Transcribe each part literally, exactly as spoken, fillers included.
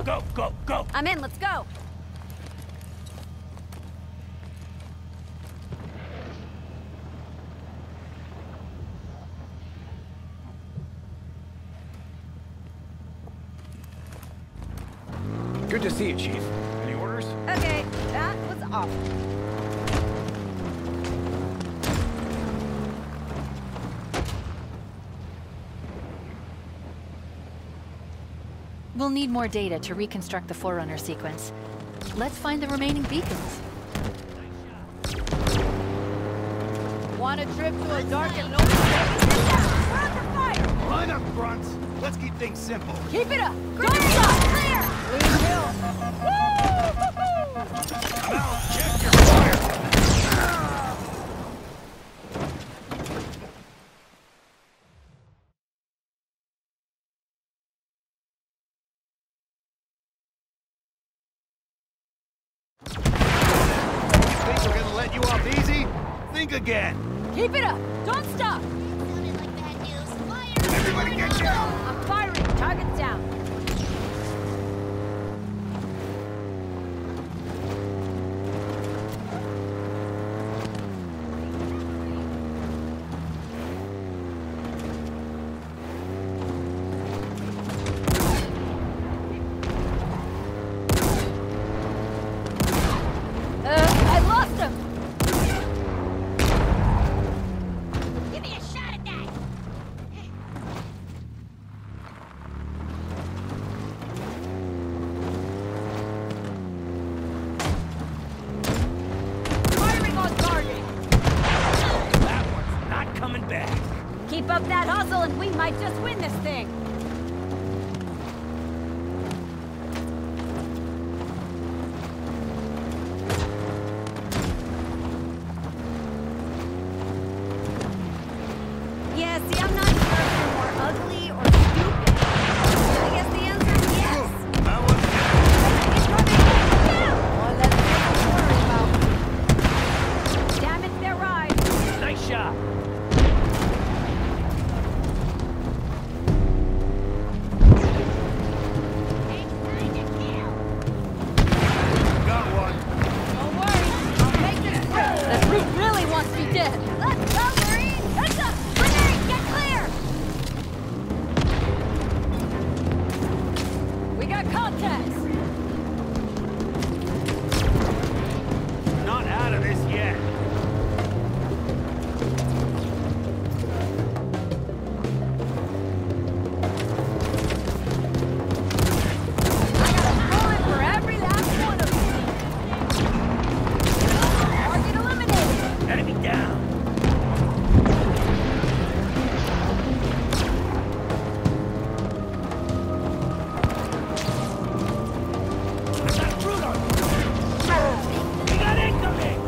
Go, go, go! I'm in, let's go! Good to see you, Chief. Any orders? Okay, that was awful. We'll need more data to reconstruct the Forerunner sequence. Let's find the remaining beacons. Want a trip to a dark and lonely place? We're under fire! Line up, grunts. Let's keep things simple. Keep it up! Don't stop! Clear! Clean kill! Now, check your fire! Think we're gonna let you off easy? Think again. Keep it up! Don't stop! Sounded like bad news. Fire! Everybody get down! I'm firing! Target's down! Give me a shot at that! Firing on target! That one's not coming back. Keep up that hustle and we might just win this thing! Yeah, see, I'm not sure if you're more ugly or stupid. I guess the answer is yes. That one's It's running down. One less thing to worry about. Damage their ride. nice shot. It's time to kill! Got one. Don't worry, I'll make this through. The brute really wants me dead. Let's go, Marine! Heads up! Grenade, get clear! We got contacts! Not out of this yet. I got a bullet for every last one of you. Target eliminated. Enemy down. I got a brute on you. We got incoming.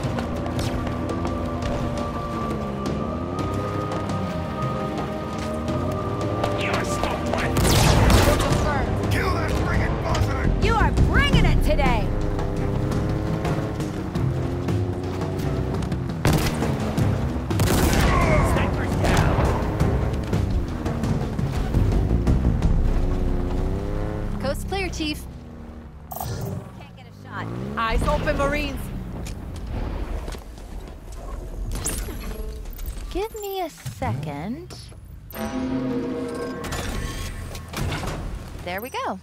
You're still wet. Confirmed. Kill that friggin' buzzard. You are bringing it today. Sniper's down. Coast clear, Chief. Can't get a shot. Eyes open, Marines. Give me a second. There we go.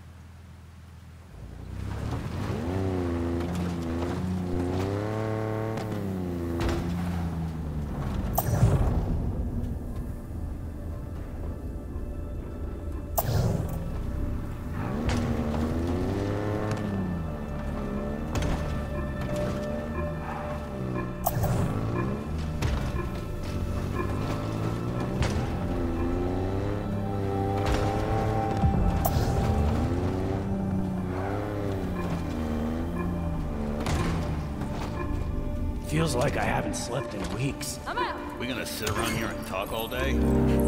Feels like I haven't slept in weeks. I'm out. We gonna sit around here and talk all day?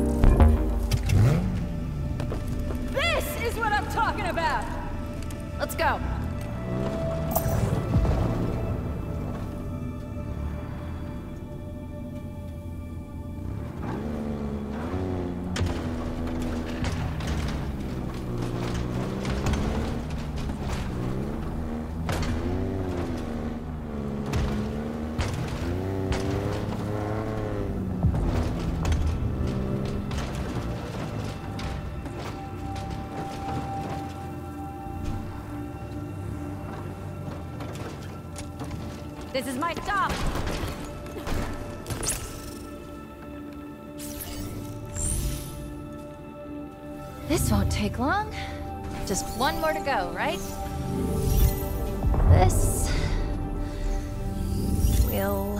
This is what I'm talking about. Let's go. This is my stop! This won't take long. Just one more to go, right? This... will...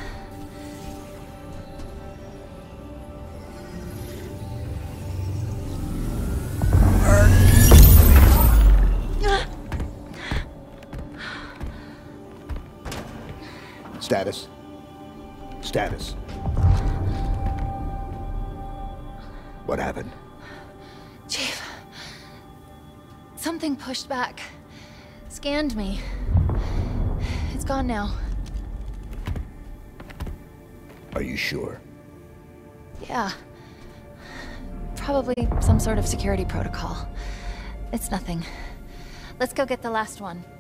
Status. Status. What happened? Chief. Something pushed back. Scanned me. It's gone now. Are you sure? Yeah. Probably some sort of security protocol. It's nothing. Let's go get the last one.